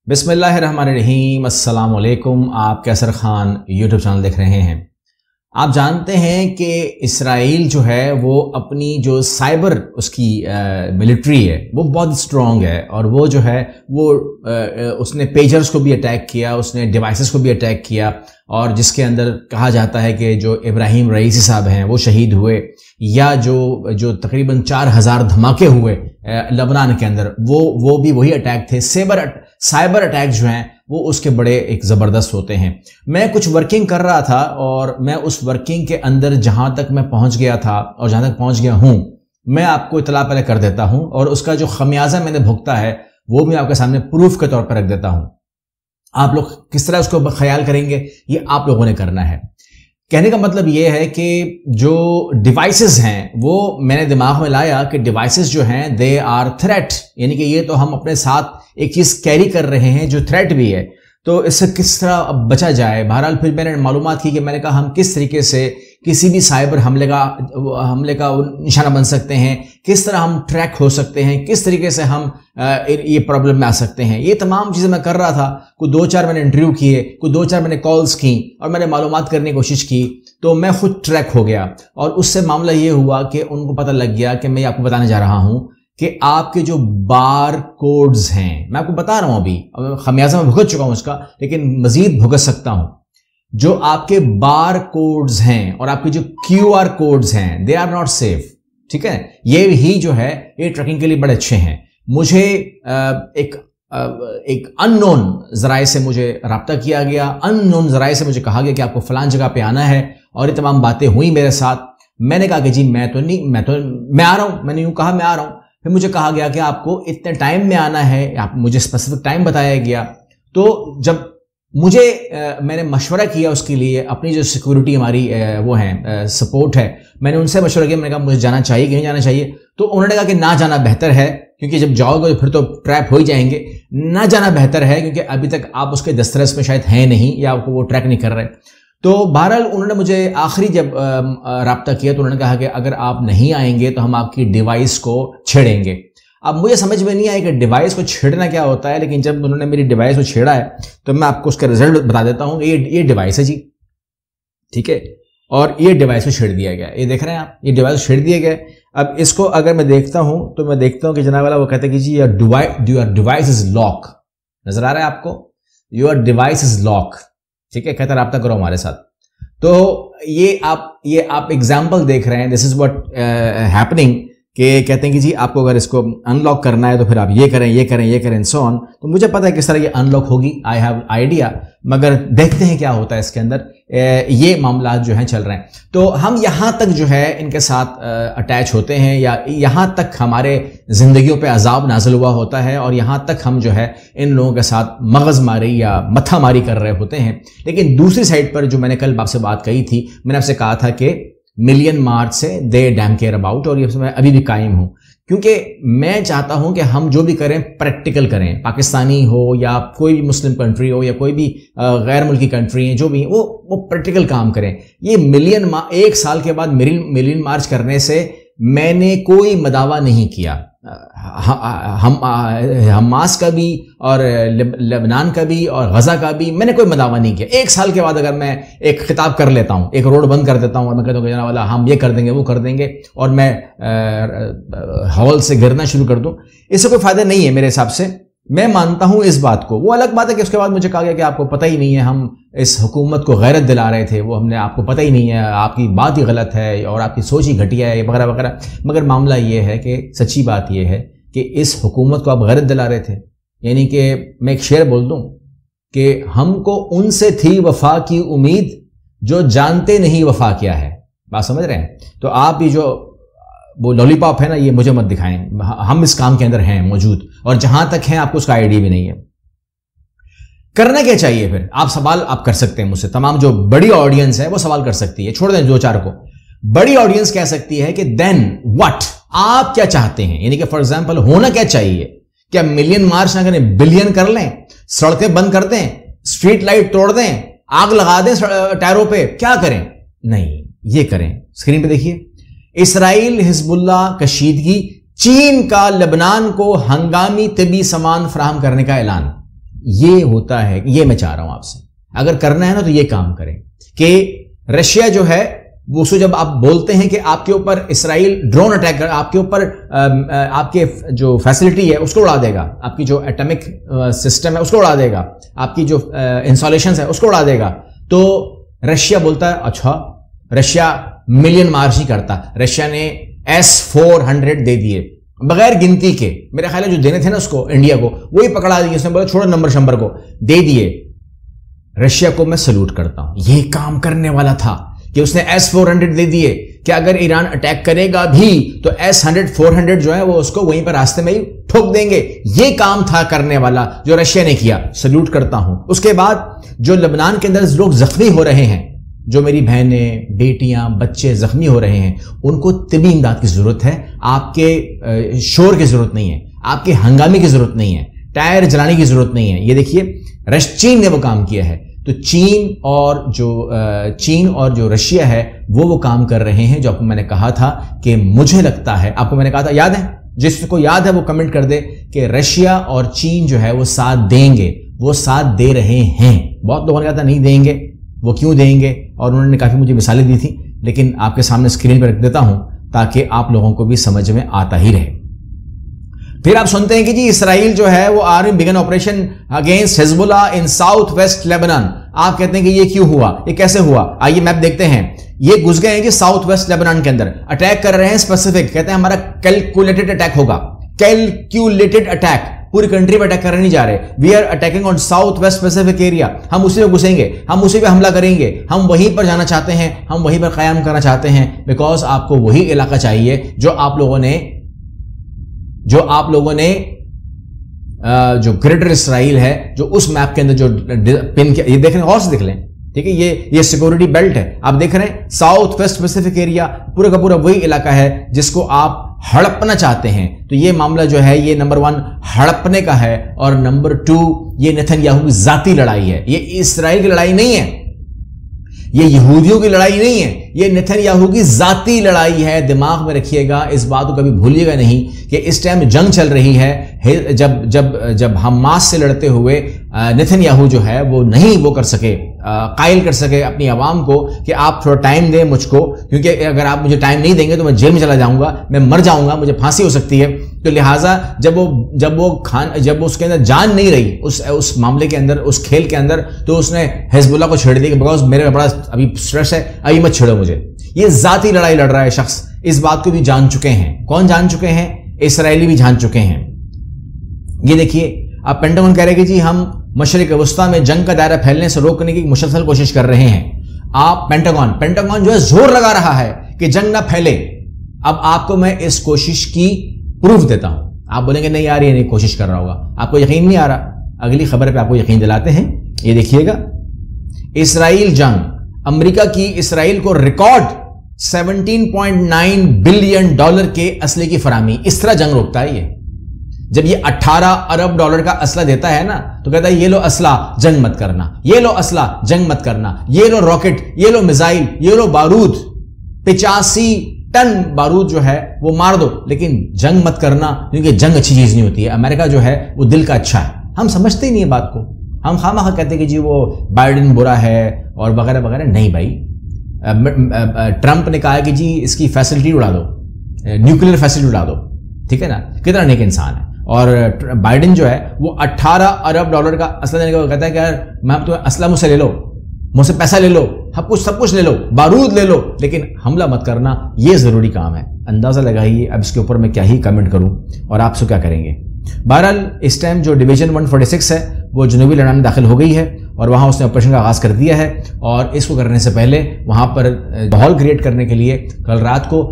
بسم اللہ الرحمن الرحیم۔ السلام علیکم۔ آپ کیسر خان یوٹیوب چینل دیکھ رہے ہیں۔ آپ جانتے ہیں کہ اسرائیل جو ہے وہ اپنی جو سائبر اس کی ملٹری ہے وہ بہت اسٹرانگ ہے، اور وہ جو ہے وہ اس نے پیجرز کو بھی اٹیک کیا، اس نے ڈیوائسز کو بھی اٹیک کیا، اور جس کے اندر کہا جاتا ہے کہ جو ابراہیم رئیسی صاحب ہیں وہ شہید ہوئے، یا جو تقریباً 4000 دھماکے ہوئے لبنان کے اندر، وہ بھی وہی اٹیک تھے۔ سائبر اٹیک جو ہیں وہ اس کے بڑے ایک زبردست ہوتے ہیں۔ میں کچھ ورکنگ کر رہا تھا، اور میں اس ورکنگ کے اندر جہاں تک میں پہنچ گیا تھا اور جہاں تک پہنچ گیا ہوں، میں آپ کو اطلاع پہلے کر دیتا ہوں، اور اس کا جو خمیازہ میں نے بھگتا ہے وہ بھی آپ کے سامنے پروف کے طور پر رکھ دیتا ہوں۔ آپ لوگ کس طرح اس کو خیال کریں گے یہ آپ لوگوں نے کرنا ہے۔ کہنے کا مطلب یہ ہے کہ جو ڈیوائسز ہیں وہ میں نے دماغ میں لایا کہ ڈیوائسز جو ہیں دے آر تھریٹ، یعنی کہ یہ تو ہم اپنے ساتھ ایک چیز کیری کر رہے ہیں جو تھریٹ بھی ہے، تو اس سے کس طرح اب بچا جائے۔ بہرحال پھر میں نے معلومات کی کہ میں نے کہا ہم کس طریقے سے کسی بھی سائبر حملے کا نشانہ بن سکتے ہیں، کس طرح ہم ٹریک ہو سکتے ہیں، کس طریقے سے ہم یہ پرابلم میں آ سکتے ہیں۔ یہ تمام چیزیں میں کر رہا تھا۔ کوئی 2-4 میں نے انٹرویو کیے، کوئی 2-4 میں نے کالز کی، اور میں نے معلومات کرنے کی کوشش کی، تو میں خود ٹریک ہو گیا۔ اور اس سے معاملہ یہ ہوا کہ ان کو پتہ لگ گیا کہ میں آپ کو بتانے جا رہا ہوں کہ آپ کے جو بار کوڈز ہیں، میں آپ کو بتا رہا ہوں، ابھی خمیازہ میں بھگت چکا ہوں اس کا، لیکن مزید بھگت سکتا ہوں۔ جو آپ کے بار کوڈز ہیں اور آپ کے جو QR کوڈز ہیں دے آر ناٹ سیف، ٹھیک ہے۔ یہ ہی جو ہے یہ ٹریکنگ کے لیے بڑے اچھے ہیں۔ مجھے ایک ان نون ذرائع سے مجھے رابطہ کیا گیا، ان نون ذرائع سے مجھے کہا گیا کہ آپ کو فلان جگہ پہ آنا ہے، اور یہ تمام باتیں ہوئی میرے ساتھ۔ میں نے کہا کہ جی میں آ رہا ہوں، میں نے یوں کہا میں آ رہا ہوں۔ پھر مجھے کہا گیا کہ آپ کو اتنے ٹائم میں آنا ہے، مجھے اسپیسیفک ٹائم بتایا گیا۔ تو جب میں نے مشورہ کیا اس کے لیے، اپنی جو سیکورٹی ہماری وہ ہیں سپورٹ ہے، میں نے ان سے مشورہ کیا، میں نے کہا مجھے جانا چاہیے کہ نہیں جانا چاہیے، تو انہوں نے کہا کہ نہ جانا بہتر ہے، کیونکہ جب جاؤ گے پھر تو ٹریپ ہو ہی جائیں گے، نہ جانا بہتر ہے کیونکہ ابھی تک آپ اس کے دسترس میں شاید ہیں نہیں، یا آپ کو وہ ٹریک نہیں کر رہے۔ تو بہرحال انہوں نے مجھے آخری جب رابطہ کیا تو انہوں نے کہا کہ اگر آپ نہیں آئیں گے تو ہم آپ کی ڈیوائس کو چھیڑیں گے۔ اب مجھے سمجھ میں نہیں آیا کہ ڈیوائس کو چھیڑنا کیا ہوتا ہے، لیکن جب انہوں نے میری ڈیوائس کو چھیڑا ہے تو میں آپ کو اس کا رزلٹ بتا دیتا ہوں کہ یہ ڈیوائس ہے جی، ٹھیک ہے، اور یہ ڈیوائس کو چھیڑ دیا گیا۔ یہ دیکھ رہے ہیں آپ، یہ ڈیوائس کو چھیڑ دیا گیا۔ اب اس کو اگر میں دیکھتا ہوں تو میں دیکھتا ہوں کہ جناب والا وہ کہتے ہیں کہ جی یور ڈیوائس از لاک، نظر آ رہا ہے آپ کو، یور ڈیوائس از لاک، ٹھیک ہے، کہتا رابطہ کرو ہمارے ساتھ۔ تو یہ آپ ایگزامپل دیکھ رہے ہیں، دس از واٹ ہیپننگ، کہ کہتے ہیں کہ جی آپ کو اگر اس کو ان لاک کرنا ہے تو پھر آپ یہ کریں سو آن۔ تو مجھے پتہ ہے کس طرح یہ ان لاک ہوگی، آئی ہیو آئیڈیا، مگر دیکھتے ہیں کیا ہوتا ہے اس کے اندر۔ یہ معاملات جو ہیں چل رہے ہیں، تو ہم یہاں تک جو ہے ان کے ساتھ اٹیچ ہوتے ہیں، یا یہاں تک ہمارے زندگیوں پہ عذاب نازل ہوا ہوتا ہے، اور یہاں تک ہم جو ہے ان لوگوں کے ساتھ مغز ماری یا متھا ماری کر رہے ہوتے ہیں۔ لیکن دوسری سائڈ پر جو میں نے کل آپ سے بات کہی تھی، میں نے آپ سے کہا تھا کہ ملین مارچ سے دے ڈیم کیئر اباؤٹ، اور یہ میں ابھی بھی قائم ہوں، کیونکہ میں چاہتا ہوں کہ ہم جو بھی کریں پریکٹیکل کریں، پاکستانی ہو یا کوئی بھی مسلم کنٹری ہو یا کوئی بھی غیر ملکی کنٹری ہیں، جو بھی وہ پریکٹیکل کام کریں۔ یہ ایک سال کے بعد ملین مارچ کرنے سے میں نے کوئی مداوع نہیں کیا، حماس کا بھی اور لبنان کا بھی اور غزہ کا بھی میں نے کوئی مداوع نہیں کیا۔ ایک سال کے بعد اگر میں ایک خطاب کر لیتا ہوں، ایک روڈ بند کر دیتا ہوں، اور میں کہتا ہوں کہ جناب والا ہم یہ کر دیں گے وہ کر دیں گے، اور میں ہول سے گرنا شروع کر دوں، اس سے کوئی فائدہ نہیں ہے میرے حساب سے۔ میں مانتا ہوں اس بات کو، وہ الگ بات ہے کہ اس کے بعد مجھے کہا گیا کہ آپ کو پتہ ہی نہیں ہے، ہم اس حکومت کو غیرت دلا رہے تھے، وہ ہم نے آپ کو پتہ ہی نہیں ہے، آپ کی بات ہی غلط ہے اور آپ کی سوچ ہی گھٹیا ہے وغیرہ وغیرہ۔ مگر معاملہ یہ ہے کہ سچی بات یہ ہے کہ اس حکومت کو آپ غیرت دلا رہے تھے، یعنی کہ میں ایک شعر بول دوں کہ ہم کو ان سے تھی وفا کی امید جو جانتے نہیں وفا کیا ہے۔ بات سمجھ رہے ہیں؟ تو آپ یہ جو وہ لالی پاپ ہے نا، یہ مجھے مت دکھائیں، ہم اس کام کے اندر ہیں موجود، اور جہاں تک ہیں آپ کو اس کا آئیڈیا بھی نہیں ہے۔ کرنا کیا چاہیے پھر؟ آپ سوال آپ کر سکتے ہیں مجھ سے، تمام جو بڑی آڈینس ہے وہ سوال کر سکتی ہے، چھوڑ دیں 2-4 کو۔ بڑی آڈینس کہہ سکتی ہے کہ دین واٹ، آپ کیا چاہتے ہیں، یعنی کہ فار ایگزامپل ہونا کیا چاہیے؟ کیا ملین مارچ نہ کریں، بلین کر لیں، سڑکیں بند کر دیں، اسٹریٹ لائٹ توڑ دیں، آگ لگا دیں ٹائروں پہ، کیا کریں؟ نہیں، یہ کریں۔ اسکرین پہ دیکھیے، اسرائیل حزب اللہ کشیدگی، چین کا لبنان کو ہنگامی طبی سامان فراہم کرنے کا اعلان۔ یہ ہوتا ہے کہ یہ میں چاہ رہا ہوں آپ سے، اگر کرنا ہے نا تو یہ کام کریں کہ رشیا جو ہے وہ جب آپ بولتے ہیں کہ آپ کے اوپر اسرائیل ڈرون اٹیک کر آپ کے اوپر آپ کے جو فیسلٹی ہے اس کو اڑا دے گا، آپ کی جو ایٹمک سسٹم ہے اس کو اڑا دے گا، آپ کی جو انسٹالیشنز ہے اس کو اڑا دے گا، تو رشیا بولتا ہے اچھا، رشیا ملین مارچ نہیں کرتا، رشیا نے S-400 دے دیے بغیر گنتی کے، میرا خیال ہے جو دینے تھے نا اس کو انڈیا کو وہی پکڑا دیے، اس نے بولا چھوڑو نمبر شمبر کو دے دیے۔ رشیا کو میں سلوٹ کرتا ہوں، یہ کام کرنے والا تھا کہ اس نے S-400 دے دیے کہ اگر ایران اٹیک کرے گا بھی تو S-400 جو ہے وہ اس کو وہیں پر راستے میں ہی ٹھوک دیں گے، یہ کام تھا کرنے والا جو رشیا نے کیا، سلوٹ کرتا ہوں۔ اس کے بعد جو لبنان کے اندر لوگ زخمی ہو رہے ہیں، جو میری بہنیں، بیٹیاں، بچے زخمی ہو رہے ہیں، ان کو طبی امداد کی ضرورت ہے، آپ کے شور کی ضرورت نہیں ہے، آپ کے ہنگامے کی ضرورت نہیں ہے، ٹائر جلانے کی ضرورت نہیں ہے۔ یہ دیکھیے چین نے وہ کام کیا ہے، تو چین اور جو رشیا ہے وہ کام کر رہے ہیں، جو آپ کو میں نے کہا تھا کہ مجھے لگتا ہے، آپ کو میں نے کہا تھا یاد ہے، جس کو یاد ہے وہ کمنٹ کر دے کہ رشیا اور چین جو ہے وہ ساتھ دیں گے، وہ ساتھ دے رہے ہیں۔ بہت لوگوں نے کہا تھا نہیں دیں گے، وہ کیوں دیں گے، اور انہوں نے کافی مجھے مثالیں دی تھیں، لیکن آپ کے سامنے اسکرین پہ رکھ دیتا ہوں تاکہ آپ لوگوں کو بھی سمجھ میں آتا ہی رہے۔ پھر آپ سنتے ہیں کہ جی اسرائیل جو ہے وہ army begin operation against Hezbollah in south west Lebanon. آپ کہتے ہیں کہ یہ کیوں ہوا، یہ کیسے ہوا؟ آئیے میپ دیکھتے ہیں۔ یہ گھس گئے ہیں کہ ساؤتھ ویسٹ لیبنان کے اندر اٹیک کر رہے ہیں اسپیسیفک، کہتے ہیں ہمارا کیلکولیٹڈ اٹیک ہوگا، کیلکولیٹڈ اٹیک، پوری کنٹری پہ اٹیک کرنے نہیں جا رہے۔ We are attacking on south west specific area, ہم اسی پہ گھسیں گے، ہم اسی پہ حملہ کریں گے، ہم وہیں پر جانا چاہتے ہیں، ہم وہیں پر قیام کرنا چاہتے ہیں، بیکاز آپ کو وہی علاقہ چاہیے جو آپ لوگوں نے جو گریٹر اسرائیل ہے، جو اس میپ کے اندر جو پن کیا، یہ دیکھ رہے ہیں، غور سے دیکھ لیں، ٹھیک ہے، یہ سیکورٹی بیلٹ ہے، آپ دیکھ رہے ہیں ساؤتھ ویسٹ پیسیفک ایریا پورا کا پورا وہی علاقہ ہے جس کو آپ ہڑپنا چاہتے ہیں۔ تو یہ معاملہ جو ہے یہ نمبر 1 ہڑپنے کا ہے، اور نمبر 2 یہ نیتن یاہو کی ذاتی لڑائی ہے، یہ اسرائیل کی لڑائی نہیں ہے، یہ یہودیوں کی لڑائی نہیں ہے، یہ نیتن یاہو کی ذاتی لڑائی ہے۔ دماغ میں رکھیے گا، اس بات کو کبھی بھولیے گا نہیں کہ اس ٹائم جنگ چل رہی ہے، جب حماس سے لڑتے ہوئے نیتن یاہو جو ہے وہ نہیں وہ کر سکے، قائل کر سکے اپنی عوام کو کہ آپ تھوڑا ٹائم دیں مجھ کو، کیونکہ اگر آپ مجھے ٹائم نہیں دیں گے تو میں جیل میں چلا جاؤں گا، میں مر جاؤں گا، مجھے پھانسی ہو سکتی ہے۔ تو لہٰذا جب اس کے اندر جان نہیں رہی اس معاملے کے اندر، اس کھیل کے اندر، تو اس نے حزب اللہ کو چھیڑ دیا کہ بیکاز میرے بڑا ابھی اسٹریس ہے، ابھی مت چھیڑو مجھے۔ یہ ذاتی لڑائی لڑ رہا ہے شخص، اس بات کو بھی جان چکے ہیں۔ کون جان چکے ہیں؟ اسرائیلی بھی جان چکے ہیں۔ یہ دیکھیے، اب پینٹاگون کہہ رہے کہ جی ہم مشرق وسطیٰ میں جنگ کا دائرہ پھیلنے سے روکنے کی مسلسل کوشش کر رہے ہیں۔ آپ پینٹاگون جو ہے زور لگا رہا ہے کہ جنگ نہ پھیلے۔ اب آپ کو میں اس کوشش کی پروف دیتا ہوں۔ آپ بولیں گے نہیں یار یہ نہیں کوشش کر رہا ہوگا، آپ کو یقین نہیں آ رہا، اگلی خبر پہ آپ کو یقین دلاتے ہیں۔ یہ دیکھیے گا، اسرائیل جنگ، امریکہ کی اسرائیل کو ریکارڈ $17.9 بلین کے اسلحے کی فراہمی۔ اس طرح جنگ روکتا ہے یہ، جب یہ $18 ارب کا اسلحہ دیتا ہے نا تو کہتا ہے یہ لو اسلحہ جنگ مت کرنا، یہ لو اسلحہ جنگ مت کرنا، یہ لو راکٹ، یہ لو میزائل، یہ لو بارود، 85 ٹن بارود جو ہے وہ مار دو، لیکن جنگ مت کرنا، کیونکہ جنگ اچھی چیز نہیں ہوتی ہے۔ امریکہ جو ہے وہ دل کا اچھا ہے، ہم سمجھتے ہی نہیں ہے بات کو، ہم خواہ کہتے ہیں کہ جی وہ بائیڈن برا ہے اور وغیرہ وغیرہ۔ نہیں بھائی، ٹرمپ نے کہا ہے کہ جی اس کی فیسلٹی اڑا دو، نیوکلیر فیسلٹی اڑا دو، ٹھیک ہے نا، کتنا نیک انسان ہے۔ اور بائیڈن جو ہے وہ $18 ارب کا اسلحہ دینے کا کہتا ہے کہ یار میں تمہیں اسلحہ مجھ سے لے لو، مجھ سے پیسہ لے لو، سب کچھ لے لو، بارود لے لو، لیکن حملہ مت کرنا، یہ ضروری کام ہے۔ اندازہ لگائیے اب اس کے اوپر میں کیا ہی کمنٹ کروں اور آپ سے کیا کریں گے۔ بہرحال اس ٹائم جو ڈویژن 146 ہے وہ جنوبی لبنان میں داخل ہو گئی ہے، اور وہاں اس نے آپریشن کا آغاز کر دیا ہے، اور اس کو کرنے سے پہلے وہاں پر ماحول کریٹ کرنے کے لیے کل رات کو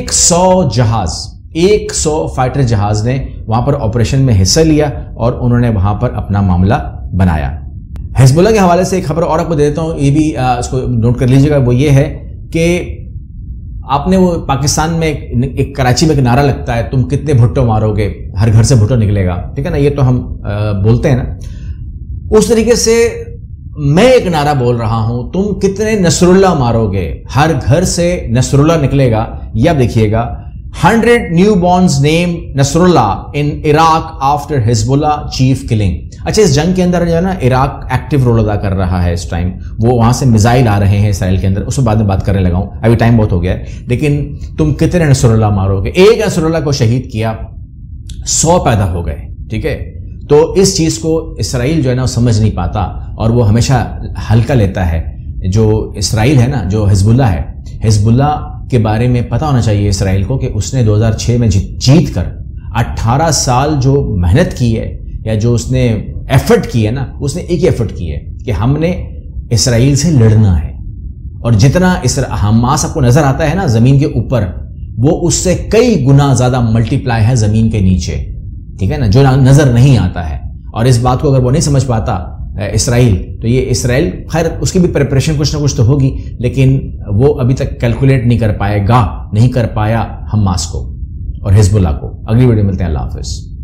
100 فائٹر جہاز نے وہاں پر آپریشن میں حصہ لیا، اور انہوں نے وہاں پر اپنا معاملہ بنایا۔ حزب اللہ کے حوالے سے ایک خبر اور آپ کو دے دیتا ہوں، یہ بھی اس کو نوٹ کر لیجیے گا، وہ یہ ہے کہ آپ نے وہ پاکستان میں ایک کراچی میں ایک نعرہ لگتا ہے، تم کتنے بھٹو مارو گے، ہر گھر سے بھٹو نکلے گا، ٹھیک ہے نا، یہ تو ہم بولتے ہیں نا، اس طریقے سے میں ایک نعرہ بول رہا ہوں، تم کتنے نصر اللہ مارو گے، ہر گھر سے نصر اللہ نکلے گا۔ یہ آپ دیکھیے گا، 100 newborns name Nasrallah in Iraq after Hezbollah chief killing. اچھا اس جنگ کے اندر جو ہے نا عراق ایکٹیو رول ادا کر رہا ہے اس ٹائم، وہ وہاں سے میزائل آ رہے ہیں اسرائیل کے اندر، اس میں بعد میں بات کرنے لگا ہوں، ابھی ٹائم بہت ہو گیا ہے. لیکن تم کتنے نصر اللہ مارو گے؟ ایک نصر اللہ کو شہید کیا 100 پیدا ہو گئے. ٹھیک ہے، تو اس چیز کو اسرائیل جو ہے نا وہ سمجھ نہیں پاتا اور وہ ہمیشہ ہلکا لیتا ہے. جو اسرائیل ہے نا، جو حزب اللہ ہے، حزب اللہ کے بارے میں پتہ ہونا چاہیے اسرائیل کو کہ اس نے 2006 میں جیت کر 18 سال جو محنت کی ہے یا جو اس نے ایفرٹ کی ہے نا، اس نے ایک ہی ایفرٹ کی ہے کہ ہم نے اسرائیل سے لڑنا ہے. اور جتنا حماس آپ کو نظر آتا ہے نا زمین کے اوپر، وہ اس سے کئی گنا زیادہ ملٹی پلائی ہے زمین کے نیچے. ٹھیک ہے نا، جو نظر نہیں آتا ہے. اور اس بات کو اگر وہ نہیں سمجھ پاتا اسرائیل، تو یہ اسرائیل خیر اس کی بھی پریپریشن کچھ نہ کچھ تو ہوگی، لیکن وہ ابھی تک کیلکولیٹ نہیں کر پائے گا، نہیں کر پایا حماس کو اور حزب اللہ کو. اگلی ویڈیو ملتے ہیں، اللہ حافظ.